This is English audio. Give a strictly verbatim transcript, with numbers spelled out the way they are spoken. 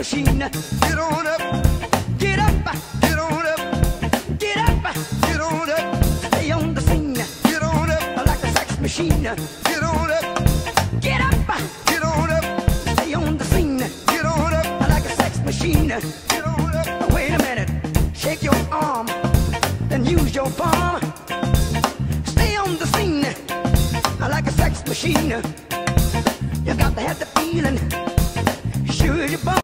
machine. Get on up, get up, get on up, get up, get on up. Stay on the scene. Get on up like a sex machine. Get on up, get up, get on up. Stay on the scene. Get on up like a sex machine. Get on up. Wait a minute, shake your arm, then use your palm. Stay on the scene like a sex machine. You got to have the feeling. Sure you